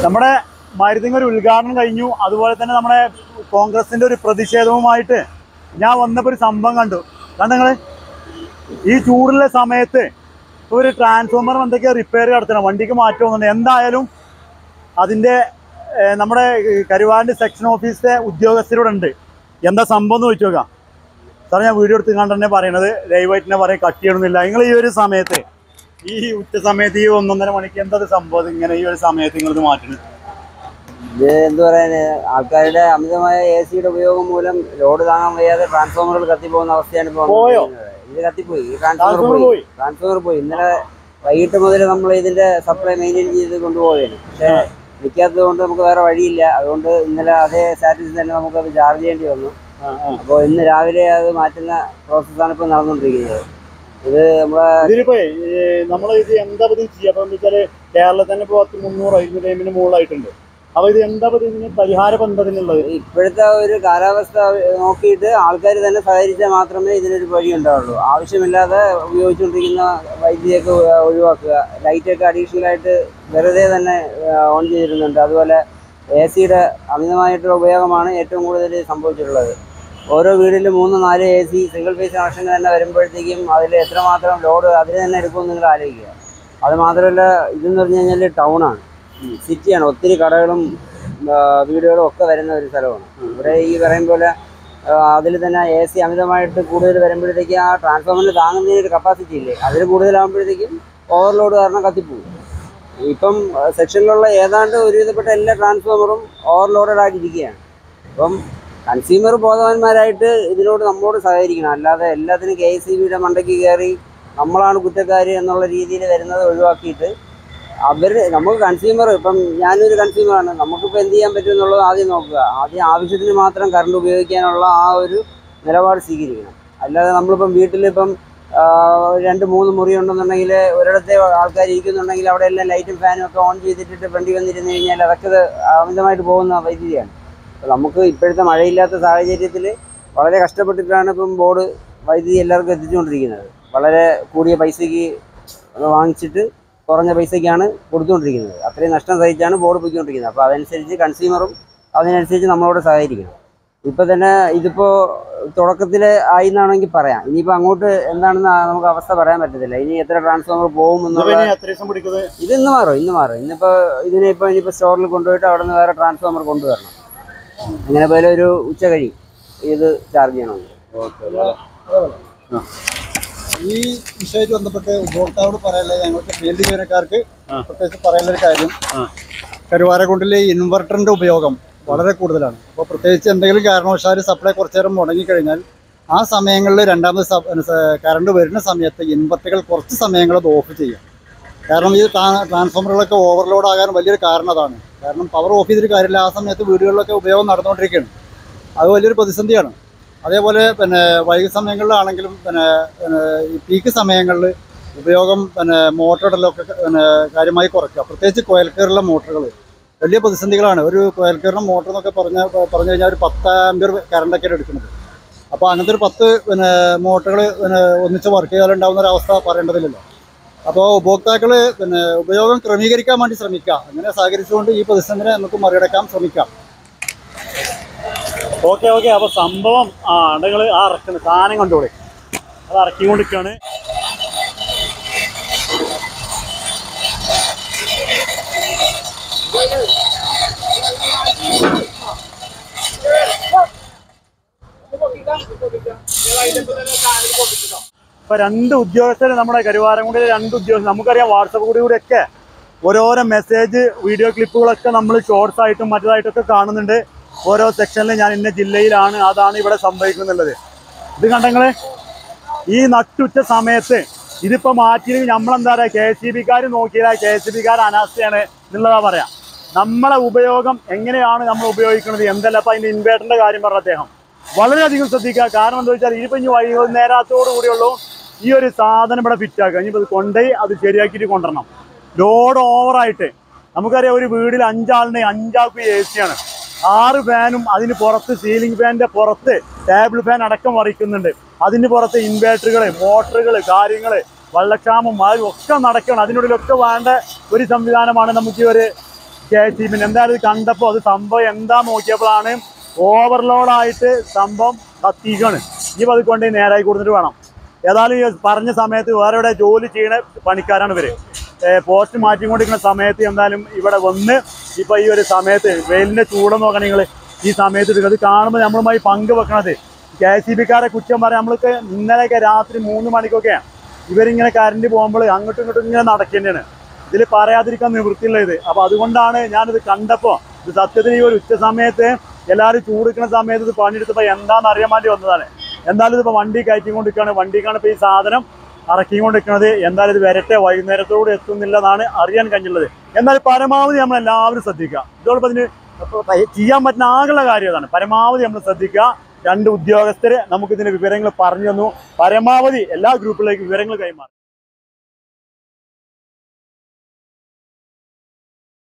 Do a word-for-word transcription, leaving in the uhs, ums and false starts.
നമ്മുടെ മരുതിങ്ങ ഒരു ഉദ്ഘാടനം കഴിഞ്ഞു. അതുപോലെ തന്നെ നമ്മുടെ കോൺഗ്രസിന്റെ ഒരു പ്രതിഷേധവുമായിട്ട് ഞാൻ വന്നപ്പോൾ ഒരു സംഭവം കണ്ടു. കണ്ടങ്ങള് ഈ ചൂടുള്ള സമയത്ത് ഒരു ട്രാൻസ്ഫോമർ എന്തൊക്കെയോ റിപ്പയർ നടത്തണം, വണ്ടിക്ക് മാറ്റം വന്നിട്ടുണ്ട്. എന്തായാലും അതിൻ്റെ നമ്മുടെ കരുവാരൻ്റെ സെക്ഷൻ ഓഫീസിലെ ഉദ്യോഗസ്ഥരോട് ഉണ്ട്. എന്താ സംഭവം എന്ന് ചോദിച്ചു നോക്കാം. സാറേ, ഞാൻ വീഡിയോ എടുത്ത് കണ്ട് തന്നെ പറയണത്, ദയവായിട്ട് തന്നെ പറയും, കട്ട് ചെയ്യണമെന്നില്ല. നിങ്ങൾ ഈ ഒരു സമയത്ത്, ഈ ഉച്ച സമയത്ത്, ഈ ഒന്നൊന്നര മണിക്ക് എന്താ സംഭവം ഇങ്ങനെ ഈ ഒരു സമയത്ത് നിങ്ങളിത് മാറ്റുന്നത്? ഇത് എന്ത് പറയാന്, ആൾക്കാരുടെ അമിതമായ എ സിയുടെ ഉപയോഗം മൂലം ലോഡ് താങ്ങാൻ വയ്യാതെ ട്രാൻസ്ഫോമറുകൾ കത്തിപ്പോകുന്ന അവസ്ഥയാണ് ഇപ്പോൾ. ഇത് കത്തിപ്പോയി, ഈ ട്രാൻസ്ഫോമർ പോയി ട്രാൻസ്ഫോമർ പോയി ഇന്നലെ വൈകിട്ട് മുതൽ നമ്മൾ ഇതിന്റെ സപ്ലൈ മെയിൻറ്റെയിൻ ചെയ്ത് കൊണ്ടുപോവുകയാണ്. പക്ഷേ നിൽക്കാത്തത് കൊണ്ട് നമുക്ക് വേറെ വഴിയില്ല. അതുകൊണ്ട് ഇന്നലെ അതേ സ്റ്റാറ്റസിൽ തന്നെ നമുക്കത് ചാർജ് ചെയ്യേണ്ടി വന്നു. അപ്പോൾ ഇന്ന് രാവിലെ അത് മാറ്റുന്ന പ്രോസസ്സാണ് ഇപ്പോൾ നടന്നുകൊണ്ടിരിക്കുന്നത്. ഇത് നമ്മളെ ഇതിലിപ്പോ നമ്മൾ ഇത് എന്താ പതി ചെയ്യാം? അപ്പൊ എന്താ വെച്ചാല് കേരളത്തിൽ തന്നെ ഇപ്പോൾ പത്ത് മുന്നൂറ് ഇരുന്നൂറ് ടൈമിന് മുകളിലായിട്ടുണ്ട്. അപ്പൊ ഇത് എന്താ പതി ഇതിന് പരിഹാരം ബന്ധത്തിനുള്ളത്? ഇപ്പോഴത്തെ ഒരു കാലാവസ്ഥ നോക്കിയിട്ട് ആൾക്കാർ തന്നെ സഹകരിച്ചാൽ മാത്രമേ ഇതിനൊരു വഴി ഉണ്ടാവുള്ളൂ. ആവശ്യമില്ലാതെ ഉപയോഗിച്ചുകൊണ്ടിരിക്കുന്ന വൈദ്യുതിയൊക്കെ ഒഴിവാക്കുക. ലൈറ്റൊക്കെ അഡീഷണൽ ആയിട്ട് വെറുതെ തന്നെ ഓൺ ചെയ്തിരുന്നുണ്ട്. അതുപോലെ എ സിയുടെ അമിതമായിട്ടുള്ള ഉപയോഗമാണ് ഏറ്റവും കൂടുതൽ സംഭവിച്ചിട്ടുള്ളത്. ഓരോ വീട്ടിലും മൂന്ന് നാല് A C single phase connection തന്നെ വരുമ്പോഴത്തേക്കും അതിൽ എത്രമാത്രം ലോഡ് അതിന് തന്നെ എടുക്കുമെന്ന് നിങ്ങൾ ആലോചിക്കുക. അത് മാത്രമല്ല, ഇതെന്ന് പറഞ്ഞു കഴിഞ്ഞാൽ ടൗണാണ്, സിറ്റിയാണ്. ഒത്തിരി കടകളും വീടുകളും ഒക്കെ വരുന്ന ഒരു സ്ഥലമാണ്. ഇവിടെ ഈ പറയും പോലെ അതിൽ തന്നെ എ സി അമിതമായിട്ട് കൂടുതൽ വരുമ്പോഴത്തേക്കും ആ ട്രാൻസ്ഫോമറിന് താങ്ങുന്നതിനൊരു കപ്പാസിറ്റി ഇല്ലേ, അതിൽ കൂടുതലാകുമ്പോഴത്തേക്കും ഓവർലോഡ് കാരണം കത്തിപ്പോകും. ഇപ്പം സെക്ഷനിലുള്ള ഏതാണ്ട് ഒരുവിധപ്പെട്ട എല്ലാ ട്രാൻസ്ഫോമറും ഓവർലോഡഡ് ആയിട്ടിരിക്കുകയാണ്. അപ്പം കൺസ്യൂമർ ബോധവാന്മാരായിട്ട് ഇതിനോട് നമ്മളോട് സഹകരിക്കണം. അല്ലാതെ എല്ലാത്തിനും കെ എസ് ഇ ബിയുടെ മണ്ടയ്ക്ക് കയറി നമ്മളാണ് കുറ്റക്കാർ എന്നുള്ള രീതിയിൽ വരുന്നത് ഒഴിവാക്കിയിട്ട് അവർ നമുക്ക് കൺസ്യൂമർ, ഇപ്പം ഞാനൊരു കൺസ്യൂമറാണ്, നമുക്കിപ്പോൾ എന്ത് ചെയ്യാൻ പറ്റും എന്നുള്ളത് ആദ്യം നോക്കുക. ആദ്യം ആവശ്യത്തിന് മാത്രം കറണ്ട് ഉപയോഗിക്കാനുള്ള ആ ഒരു നിലപാട് സ്വീകരിക്കണം. അല്ലാതെ നമ്മളിപ്പം വീട്ടിലിപ്പം രണ്ട് മൂന്ന് മുറി ഉണ്ടെന്നുണ്ടെങ്കിൽ ഒരിടത്തെ ആൾക്കാർ ഇരിക്കുന്നുണ്ടെങ്കിൽ അവിടെ എല്ലാം ലൈറ്റും ഫാനും ഒക്കെ ഓൺ ചെയ്തിട്ടിട്ട് വണ്ടി വന്നിരുന്നു കഴിഞ്ഞാൽ അതൊക്കെ അമിതമായിട്ട് പോകുന്ന വൈദ്യുതിയാണ്. അപ്പോൾ നമുക്ക് ഇപ്പോഴത്തെ മഴയില്ലാത്ത സാഹചര്യത്തിൽ വളരെ കഷ്ടപ്പെട്ടിട്ടാണ് ഇപ്പം ബോർഡ് വൈദ്യുതി എല്ലാവർക്കും എത്തിച്ചുകൊണ്ടിരിക്കുന്നത്. വളരെ കൂടിയ പൈസയ്ക്ക് വാങ്ങിച്ചിട്ട് കുറഞ്ഞ പൈസയ്ക്കാണ് കൊടുത്തുകൊണ്ടിരിക്കുന്നത്. അത്രയും നഷ്ടം സഹിച്ചാണ് ബോർഡ് പോയിക്കൊണ്ടിരിക്കുന്നത്. അപ്പോൾ അതനുസരിച്ച് കൺസ്യൂമറും അതിനനുസരിച്ച് നമ്മളോട് സഹകരിക്കണം. ഇപ്പോൾ തന്നെ ഇതിപ്പോൾ തുടക്കത്തിൽ ആയി എന്നാണെങ്കിൽ പറയാം. ഇനിയിപ്പോൾ അങ്ങോട്ട് എന്താണെന്ന് നമുക്ക് അവസ്ഥ പറയാൻ പറ്റത്തില്ല. ഇനി എത്ര ട്രാൻസ്ഫോമർ പോകും എന്നുള്ള ഇത് ഇന്ന് മാറും ഇന്ന് മാറും ഇന്നിപ്പോൾ ഇതിനിപ്പോൾ ഇനിയിപ്പോൾ സ്റ്റോറിൽ കൊണ്ടുപോയിട്ട് അവിടെ നിന്ന് വേറെ ട്രാൻസ്ഫോമർ കൊണ്ടുവരണം. അങ്ങനെ പോലെ ഒരു ഉച്ച കഴിയും ഇത് ചാർജ് ചെയ്യണമെങ്കിൽ. ഈ വിഷയമായിട്ട് ബന്ധപ്പെട്ട് ഉപഭോക്താവോട് പറയാനുള്ളത്, ഞങ്ങൾക്ക് ഫീൽഡ് ജീവനക്കാർക്ക് പ്രത്യേകിച്ച് പറയാനുള്ളൊരു കാര്യം, കരുവാരക്കുണ്ടിലെ ഇൻവെർട്ടറിൻ്റെ ഉപയോഗം വളരെ കൂടുതലാണ്. അപ്പോൾ പ്രത്യേകിച്ച് എന്തെങ്കിലും കാരണവശാൽ സപ്ലൈ കുറച്ചു നേരം മുടങ്ങിക്കഴിഞ്ഞാൽ ആ സമയങ്ങളിൽ രണ്ടാമത് കറണ്ട് വരുന്ന സമയത്ത് ഇൻവെർട്ടറുകൾ കുറച്ച് സമയങ്ങൾ അത് ഓഫ് ചെയ്യാം. കാരണം ഈ ട്രാൻസ്ഫോമറുകളൊക്കെ ഓവർലോഡ് ആകാൻ വലിയൊരു കാരണം അതാണ്. കാരണം പവർ ഓഫ് ചെയ്തിട്ട് കാര്യമില്ല, ആ സമയത്ത് വീടുകളിലൊക്കെ ഉപയോഗം നടന്നുകൊണ്ടിരിക്കുകയാണ്. അത് വലിയൊരു പ്രതിസന്ധിയാണ്. അതേപോലെ പിന്നെ വൈകി സമയങ്ങളിലാണെങ്കിലും പിന്നെ ഈ പീക്ക് സമയങ്ങളിൽ ഉപയോഗം പിന്നെ മോട്ടറുകളിലൊക്കെ പിന്നെ കാര്യമായി കുറയ്ക്കുക. പ്രത്യേകിച്ച് കോയൽക്കീറുള്ള മോട്ടറുകൾ വലിയ പ്രതിസന്ധികളാണ്. ഒരു കോയൽക്കീറിൻ്റെ മോട്ടർ എന്നൊക്കെ പറഞ്ഞ പറഞ്ഞു കഴിഞ്ഞാൽ ഒരു പത്ത് ആംപിയർ കറണ്ടൊക്കെയാണ് എടുക്കുന്നത്. അപ്പോൾ അങ്ങനത്തെ ഒരു പത്ത് പിന്നെ മോട്ടറുകൾ പിന്നെ ഒന്നിച്ച് വർക്ക് ചെയ്യാനുണ്ടാകുന്ന ഒരു അവസ്ഥ പറയേണ്ടതില്ലല്ലോ. അപ്പോൾ ഉപഭോക്താക്കൾ പിന്നെ ഉപയോഗം ക്രമീകരിക്കാൻ വേണ്ടി ശ്രമിക്കുക. അങ്ങനെ സഹകരിച്ചുകൊണ്ട് ഈ പ്രതിസന്ധിനെ നമുക്ക് മറികടക്കാൻ ശ്രമിക്കാം. ഓക്കെ ഓക്കെ അപ്പോൾ സംഭവം ആ നിങ്ങൾ ആ ഇറക്കുന്ന സാധനം കണ്ടോളെ, അത് ഇറക്കിക്കൊണ്ടിരിക്കുകയാണ്. ഇപ്പൊ രണ്ട് ഉദ്യോഗസ്ഥർ നമ്മുടെ കരുവാരക്കുണ്ടിലെ രണ്ട് ഉദ്യോഗസ്ഥർ, നമുക്കറിയാം വാട്സപ്പ് കൂടി കൂടെയൊക്കെ ഓരോരോ മെസ്സേജ് വീഡിയോ ക്ലിപ്പുകളൊക്കെ നമ്മൾ ഷോർട്സ് ആയിട്ടും മറ്റേതായിട്ടൊക്കെ കാണുന്നുണ്ട്. ഓരോ സെക്ഷനിൽ ഞാൻ ഇന്ന ജില്ലയിലാണ്, അതാണ് ഇവിടെ സംഭവിക്കുന്നുള്ളത്. ഇത് കണ്ടെങ്കിൽ ഈ നട്ടുച്ച സമയത്ത് ഇതിപ്പോൾ മാറ്റിയില്ലെങ്കിൽ നമ്മളെന്താ പറയുക, കെ എസ് ഇ ബിക്കാർ നോക്കിയാൽ കെ എസ് ഇ ബിക്കാർ അനാസ്ഥയാണ് എന്നുള്ളതാ പറയാം. നമ്മളെ ഉപയോഗം എങ്ങനെയാണ് നമ്മൾ ഉപയോഗിക്കുന്നത് എന്തല്ല. അപ്പം അതിൻ്റെ ഇൻവേർട്ടറിൻ്റെ കാര്യം പറഞ്ഞ അദ്ദേഹം വളരെയധികം ശ്രദ്ധിക്കുക. കാരണം എന്താ വെച്ചാൽ ഇതിപ്പോൾ ഇനി വൈകുന്നേരത്തോടു കൂടിയുള്ളൂ ഈ ഒരു സാധനം ഇവിടെ ഫിറ്റാക്കുക. ഇനിയിപ്പോൾ ഇത് കൊണ്ടുപോയി അത് ശരിയാക്കിയിട്ട് കൊണ്ടുവരണം. ലോഡ് ഓവറായിട്ട് നമുക്കറിയാം, ഒരു വീട്ടിൽ അഞ്ചാളിനെ അഞ്ചാൾക്ക് എ സിയാണ്, ആറ് ഫാനും അതിന് പുറത്ത് സീലിംഗ് ഫാനിൻ്റെ പുറത്ത് ടേബിൾ ഫാൻ അടക്കം വറിക്കുന്നുണ്ട്. അതിന് പുറത്ത് ഇൻവേർട്ടറുകൾ, മോട്ടറുകൾ, കാര്യങ്ങൾ, വെള്ളക്ഷാമം, അതും ഒക്കെ നടക്കണം. അതിനുള്ളിലൊക്കെ വേണ്ട ഒരു സംവിധാനമാണ് നമുക്ക് ഈ ഒരു കെ എസ് ഇ ബി എന്തായാലും ഇത് കണ്ടപ്പോൾ അത് സംഭവം എന്താ നോക്കിയപ്പോഴാണ് ഓവർലോഡായിട്ട് സംഭവം കത്തിക്കാണ്. ഇനി അതുകൊണ്ട് നേരായി കൊടുത്തിട്ട് വേണം. ഏതായാലും ഈ പറഞ്ഞ സമയത്ത് വേറെ ഇവിടെ ജോലി ചെയ്യുന്ന പണിക്കാരാണ് ഇവർ. പോസ്റ്റ് മാറ്റിക്കൊണ്ടിരിക്കുന്ന സമയത്ത് എന്തായാലും ഇവിടെ വന്ന് ഇപ്പോൾ ഈ ഒരു സമയത്ത് വെയിലിൻ്റെ ചൂടെന്ന് നോക്കണം നിങ്ങൾ ഈ സമയത്ത് എടുക്കുക. അത് കാണുമ്പോൾ നമ്മളുമായി പങ്കുവെക്കണത് കെ എസ് ഇ ബിക്കാരെ കുറ്റം പറയാം. നമ്മൾക്ക് ഇന്നലെയൊക്കെ രാത്രി മൂന്ന് മണിക്കൊക്കെ ഇവരിങ്ങനെ കറണ്ട് പോകുമ്പോൾ അങ്ങോട്ടും ഇങ്ങോട്ടും ഇങ്ങനെ നടക്കേണ്ടതാണ്. ഇതിൽ പറയാതിരിക്കാൻ നിവൃത്തിയുള്ള ഇത്. അപ്പോൾ അതുകൊണ്ടാണ് ഞാനിത് കണ്ടപ്പോൾ ഇത് സത്യത്തിൽ ഈ ഒരു ഉച്ച സമയത്ത് എല്ലാവരും ചൂടിക്കുന്ന സമയത്ത് ഇത് പണിയെടുത്തപ്പോൾ എന്താണെന്ന് അറിയാൻ വേണ്ടി വന്നതാണ്. എന്തായാലും ഇതിപ്പോൾ വണ്ടി കയറ്റിക്കൊണ്ടിരിക്കുകയാണ്. വണ്ടിക്കാണ് ഇപ്പോൾ ഈ സാധനം ഇറക്കിക്കൊണ്ടിരിക്കുന്നത്. എന്തായാലും ഇത് വരട്ടെ, വൈകുന്നേരത്തോട് എത്തുന്നില്ലെന്നാണ് അറിയാൻ കഴിഞ്ഞുള്ളത്. എന്നാൽ പരമാവധി നമ്മൾ എല്ലാവരും ശ്രദ്ധിക്കുക. ഇതോടൊപ്പം ഇതിന് ചെയ്യാൻ പറ്റുന്ന ആകെയുള്ള കാര്യം അതാണ്. പരമാവധി നമ്മൾ ശ്രദ്ധിക്കുക. രണ്ട് ഉദ്യോഗസ്ഥർ നമുക്കിതിൻ്റെ വിവരങ്ങൾ പറഞ്ഞു തന്നു. പരമാവധി എല്ലാ ഗ്രൂപ്പിലേക്കും വിവരങ്ങൾ കൈമാറി.